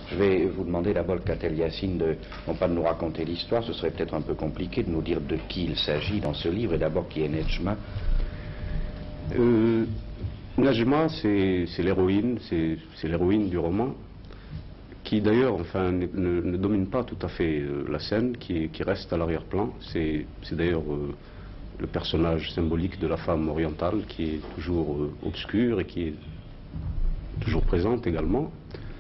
Je vais vous demander d'abord, Katel Yassine, non pas de nous raconter l'histoire, ce serait peut-être un peu compliqué de nous dire de qui il s'agit dans ce livre, et d'abord qui est Nejma. Nejma, c'est l'héroïne du roman, qui d'ailleurs enfin, ne domine pas tout à fait la scène, qui reste à l'arrière-plan. C'est d'ailleurs le personnage symbolique de la femme orientale qui est toujours obscure et qui est toujours présente également.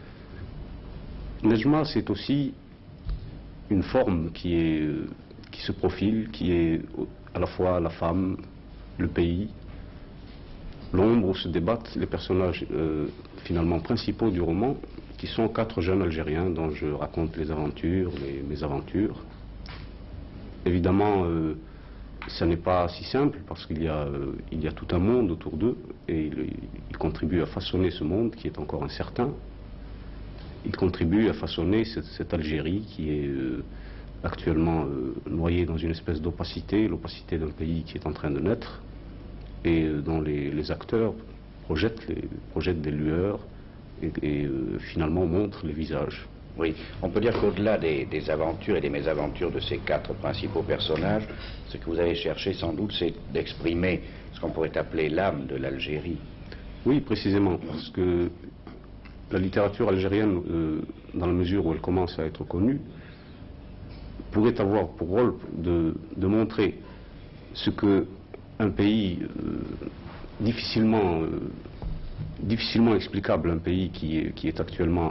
Nejma, c'est aussi une forme qui se profile, qui est à la fois la femme, le pays, l'ombre où se débattent les personnages finalement principaux du roman, qui sont 4 jeunes Algériens dont je raconte les aventures, les mésaventures. Évidemment, ça n'est pas si simple parce qu'il y a tout un monde autour d'eux et ils contribuent à façonner ce monde qui est encore incertain. Ils contribuent à façonner cette Algérie qui est actuellement noyée dans une espèce d'opacité, l'opacité d'un pays qui est en train de naître et dont les acteurs projettent des lueurs et finalement montrent les visages. Oui, on peut dire qu'au-delà des aventures et des mésaventures de ces 4 principaux personnages, ce que vous avez cherché sans doute, c'est d'exprimer ce qu'on pourrait appeler l'âme de l'Algérie. Oui, précisément, parce que la littérature algérienne, dans la mesure où elle commence à être connue, pourrait avoir pour rôle de montrer ce qu'un pays difficilement explicable, un pays qui est actuellement,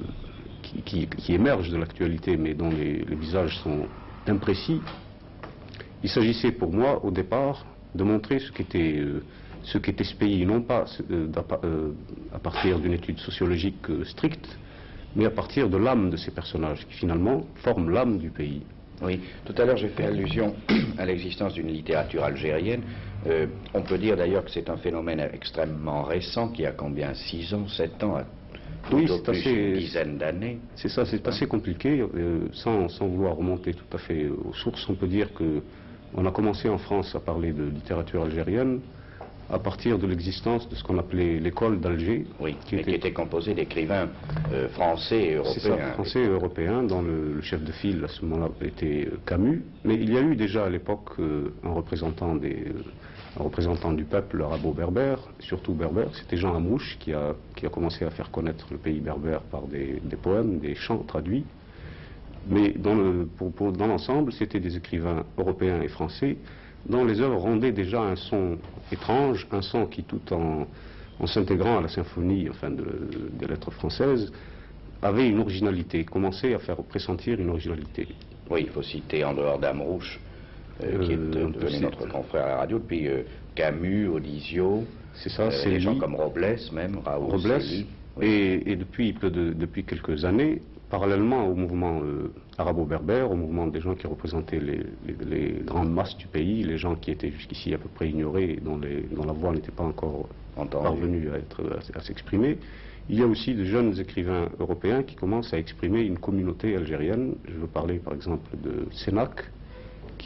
qui émerge de l'actualité, mais dont les visages sont imprécis. Il s'agissait pour moi, au départ, de montrer ce qu'était ce pays, non pas à partir d'une étude sociologique stricte, mais à partir de l'âme de ces personnages, qui finalement forment l'âme du pays. Oui, tout à l'heure j'ai fait allusion à l'existence d'une littérature algérienne. On peut dire d'ailleurs que c'est un phénomène extrêmement récent, qui a combien, 6 ans, 7 ans, oui, tout au plus une dizaine d'années. C'est ça, c'est assez compliqué, sans vouloir remonter tout à fait aux sources. On peut dire qu'on a commencé en France à parler de littérature algérienne à partir de l'existence de ce qu'on appelait l'école d'Alger. Oui, qui était composée d'écrivains français et européens. C'est ça, français et européens, dont le chef de file à ce moment-là était Camus. Mais il y a eu déjà à l'époque un représentant du peuple arabo-berbère, surtout berbère, c'était Jean Amrouche qui a commencé à faire connaître le pays berbère par des poèmes, des chants traduits. Mais dans l'ensemble, c'était des écrivains européens et français dont les œuvres rendaient déjà un son étrange, un son qui, tout en s'intégrant à la symphonie des lettres françaises, avait une originalité, commençait à faire pressentir une originalité. Oui, il faut citer en dehors d'Amrouche, qui est devenu notre confrère à la radio, puis Camus, Odisio, c'est ça, des gens comme Robles même, Raoul Célie. Oui. Et depuis quelques années, parallèlement au mouvement arabo-berbère, au mouvement des gens qui représentaient les grandes masses du pays, les gens qui étaient jusqu'ici à peu près ignorés, dont la voix n'était pas encore parvenue à s'exprimer, il y a aussi de jeunes écrivains européens qui commencent à exprimer une communauté algérienne. Je veux parler par exemple de Sénac, qui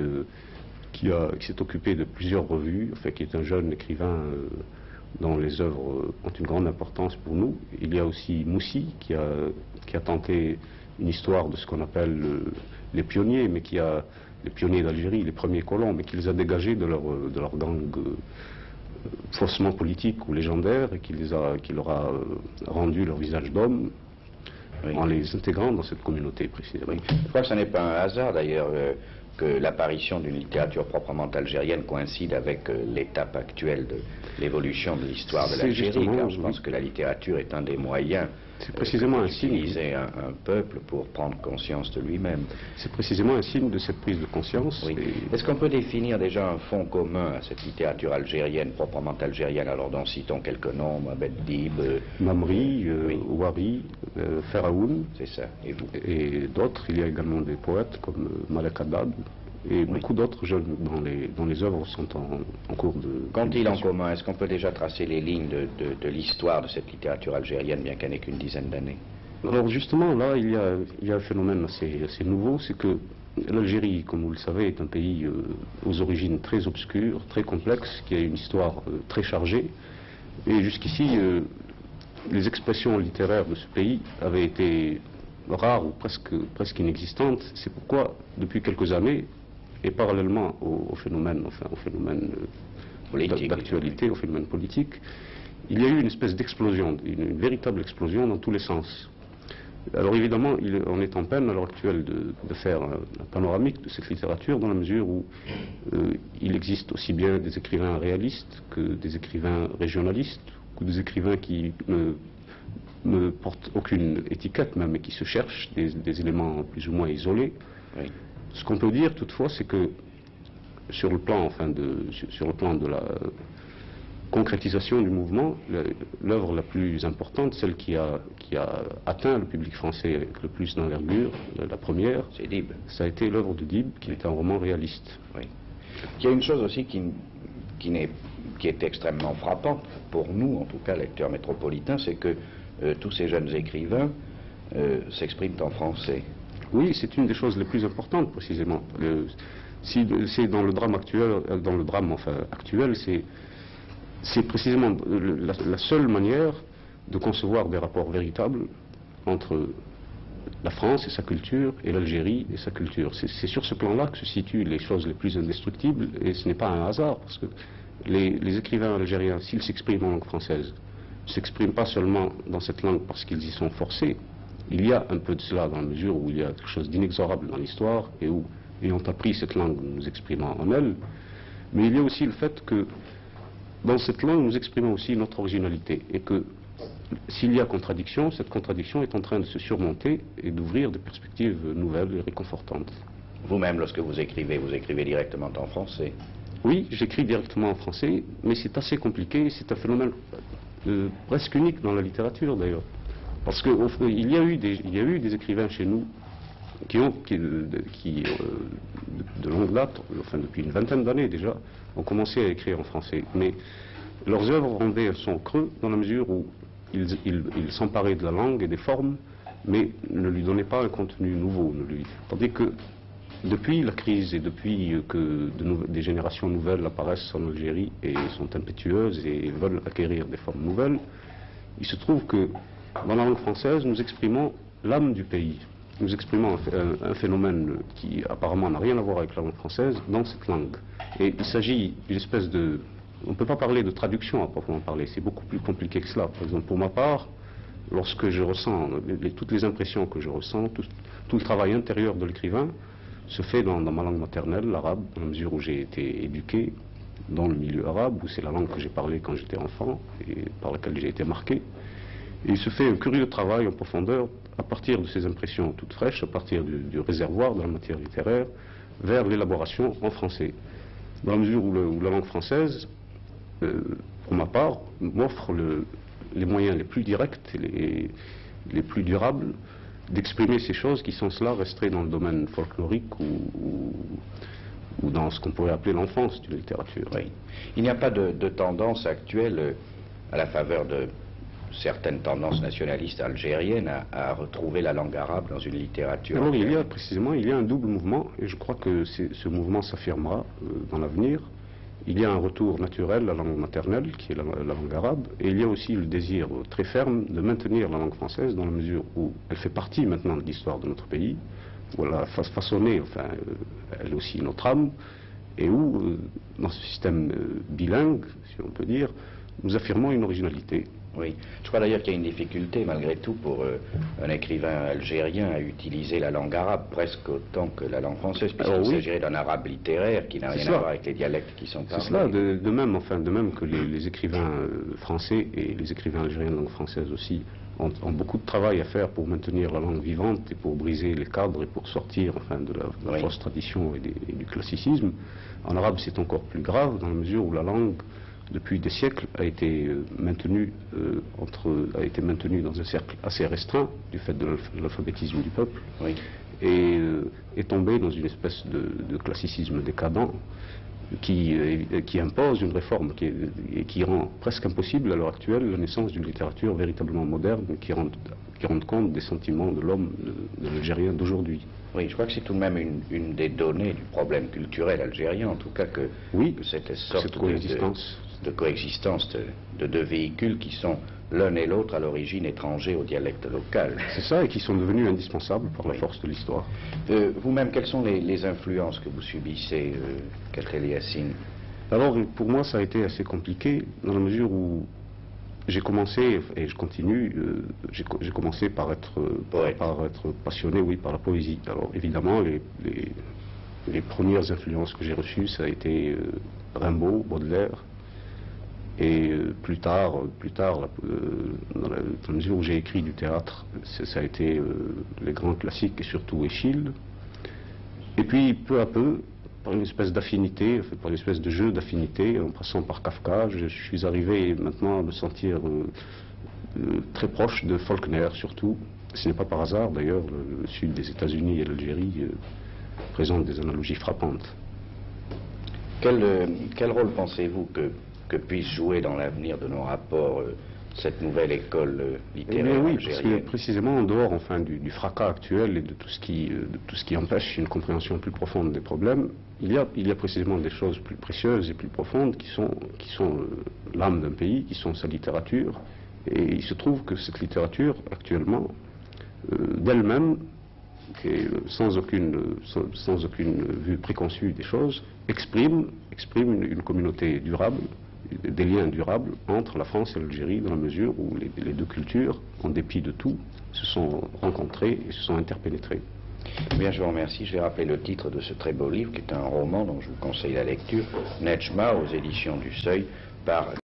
s'est occupé de plusieurs revues, qui est un jeune écrivain dont les œuvres ont une grande importance pour nous. Il y a aussi Moussi qui a tenté une histoire de ce qu'on appelle les pionniers, mais les pionniers d'Algérie, les premiers colons, mais qui les a dégagés de leur gang faussement politique ou légendaire, et qui leur a rendu leur visage d'homme, oui, en les intégrant dans cette communauté précisément. Oui. Je crois que ce n'est pas un hasard d'ailleurs que l'apparition d'une littérature proprement algérienne coïncide avec l'étape actuelle de l'évolution de l'histoire de l'Algérie, car je pense que la littérature est un des moyens c'est précisément un signe d'utiliser un peuple pour prendre conscience de lui-même. C'est précisément un signe de cette prise de conscience. Oui. Est-ce qu'on peut définir déjà un fond commun à cette littérature algérienne, proprement algérienne? Alors, dont citons quelques noms, Mohamed Dib, Mamri, Ouari, Feraoun. C'est ça. Et vous? Et d'autres. Il y a également des poètes comme Malek Haddad. Et beaucoup d'autres jeunes dont les œuvres sont en cours de... Qu'ont-ils en commun? Est-ce qu'on peut déjà tracer les lignes de l'histoire de cette littérature algérienne, bien qu'elle n'ait qu'une dizaine d'années? Alors justement, là, il y a un phénomène assez nouveau, c'est que l'Algérie, comme vous le savez, est un pays aux origines très obscures, très complexe, qui a une histoire très chargée. Et jusqu'ici, les expressions littéraires de ce pays avaient été rares ou presque inexistantes. C'est pourquoi, depuis quelques années, et parallèlement au phénomène d'actualité, au phénomène politique, il y a eu une espèce d'explosion, une véritable explosion dans tous les sens. Alors évidemment, on est en peine à l'heure actuelle de faire un panoramique de cette littérature dans la mesure où il existe aussi bien des écrivains réalistes que des écrivains régionalistes, ou des écrivains qui ne portent aucune étiquette même et qui se cherchent des éléments plus ou moins isolés. Oui. Ce qu'on peut dire toutefois, c'est que sur le plan de la concrétisation du mouvement, l'œuvre la plus importante, celle qui a atteint le public français avec le plus d'envergure, la première, c'est Dib. Ça a été l'œuvre de Dib, qui est un roman réaliste. Oui. Il y a une chose aussi qui est extrêmement frappante, pour nous en tout cas, lecteurs métropolitains, c'est que tous ces jeunes écrivains s'expriment en français. Oui, c'est une des choses les plus importantes précisément. C'est dans le drame actuel, c'est précisément la seule manière de concevoir des rapports véritables entre la France et sa culture et l'Algérie et sa culture. C'est sur ce plan-là que se situent les choses les plus indestructibles, et ce n'est pas un hasard, parce que les écrivains algériens, s'ils s'expriment en langue française, ne s'expriment pas seulement dans cette langue parce qu'ils y sont forcés. Il y a un peu de cela dans la mesure où il y a quelque chose d'inexorable dans l'histoire et où, ayant appris cette langue, nous nous exprimons en elle, mais il y a aussi le fait que dans cette langue, nous exprimons aussi notre originalité, et que s'il y a contradiction, cette contradiction est en train de se surmonter et d'ouvrir des perspectives nouvelles et réconfortantes. Vous-même, lorsque vous écrivez directement en français? Oui, j'écris directement en français, mais c'est assez compliqué, c'est un phénomène presque unique dans la littérature d'ailleurs. Parce qu'il y a eu des écrivains chez nous qui de longue date, enfin depuis une vingtaine d'années déjà, ont commencé à écrire en français. Mais leurs œuvres rendaient un son creux dans la mesure où ils s'emparaient de la langue et des formes, mais ne lui donnaient pas un contenu nouveau. Tandis que depuis la crise et depuis que des générations nouvelles apparaissent en Algérie et sont impétueuses et veulent acquérir des formes nouvelles, il se trouve que dans la langue française, nous exprimons l'âme du pays. Nous exprimons un phénomène qui apparemment n'a rien à voir avec la langue française dans cette langue. Et il s'agit d'une espèce de... On ne peut pas parler de traduction à proprement parler, c'est beaucoup plus compliqué que cela. Par exemple, pour ma part, lorsque je ressens toutes les impressions que je ressens, tout le travail intérieur de l'écrivain se fait dans ma langue maternelle, l'arabe, dans la mesure où j'ai été éduqué dans le milieu arabe, où c'est la langue que j'ai parlé quand j'étais enfant et par laquelle j'ai été marqué. Et il se fait un curieux travail en profondeur à partir de ces impressions toutes fraîches, à partir du réservoir de la matière littéraire, vers l'élaboration en français. Dans la mesure où la langue française, pour ma part, m'offre les moyens les plus directs et les plus durables d'exprimer ces choses qui sont cela restées dans le domaine folklorique ou dans ce qu'on pourrait appeler l'enfance d'une littérature. Oui. Il n'y a pas de tendance actuelle à la faveur de certaines tendances nationalistes algériennes à retrouver la langue arabe dans une littérature. Alors il y a un double mouvement, et je crois que ce mouvement s'affirmera dans l'avenir. Il y a un retour naturel à la langue maternelle, qui est la langue arabe, et il y a aussi le désir très ferme de maintenir la langue française dans la mesure où elle fait partie maintenant de l'histoire de notre pays, où elle a façonné, elle aussi notre âme, et où, dans ce système bilingue, si on peut dire, nous affirmons une originalité. Oui, je crois d'ailleurs qu'il y a une difficulté malgré tout pour un écrivain algérien à utiliser la langue arabe presque autant que la langue française, puisqu'il s'agirait d'un arabe littéraire qui n'a rien à voir avec les dialectes qui sont parlés. C'est cela, de même que les écrivains français et les écrivains algériens de langue française aussi ont beaucoup de travail à faire pour maintenir la langue vivante et pour briser les cadres et pour sortir de la fausse tradition et du classicisme. En arabe, c'est encore plus grave dans la mesure où la langue depuis des siècles, a été maintenu dans un cercle assez restreint du fait de l'alphabétisme du peuple, et est tombé dans une espèce de classicisme décadent qui impose une réforme et qui rend presque impossible à l'heure actuelle la naissance d'une littérature véritablement moderne qui rende compte des sentiments de l'homme, de l'Algérien d'aujourd'hui. Oui, je crois que c'est tout de même une des données du problème culturel algérien, en tout cas que cette sorte de coexistence de deux véhicules qui sont l'un et l'autre à l'origine étrangers au dialecte local. C'est ça, et qui sont devenus indispensables par la force de l'histoire. Vous-même, quelles sont les influences que vous subissez, Khalkhel Yassine? Alors, pour moi, ça a été assez compliqué, dans la mesure où j'ai commencé, et je continue, j'ai commencé par être passionné, oui, par la poésie. Alors, évidemment, les premières influences que j'ai reçues, ça a été Rimbaud, Baudelaire, et plus tard, dans la mesure où j'ai écrit du théâtre, ça a été les grands classiques, et surtout Eschyle. Et puis, peu à peu, par une espèce d'affinité, par une espèce de jeu d'affinité, en passant par Kafka, je suis arrivé maintenant à me sentir très proche de Faulkner, surtout. Ce n'est pas par hasard, d'ailleurs, le sud des États-Unis et l'Algérie présentent des analogies frappantes. Quel rôle pensez-vous que puisse jouer dans l'avenir de nos rapports cette nouvelle école littéraire oui, algérienne? parce que précisément en dehors du fracas actuel et de tout ce qui empêche une compréhension plus profonde des problèmes, il y a précisément des choses plus précieuses et plus profondes qui sont l'âme d'un pays, qui sont sa littérature. Et il se trouve que cette littérature, actuellement, d'elle-même, sans aucune vue préconçue des choses, exprime une communauté durable, des liens durables entre la France et l'Algérie, dans la mesure où les deux cultures, en dépit de tout, se sont rencontrées et se sont interpénétrées. Bien, je vous remercie. Je vais rappeler le titre de ce très beau livre, qui est un roman dont je vous conseille la lecture, Nedjma, aux éditions du Seuil, par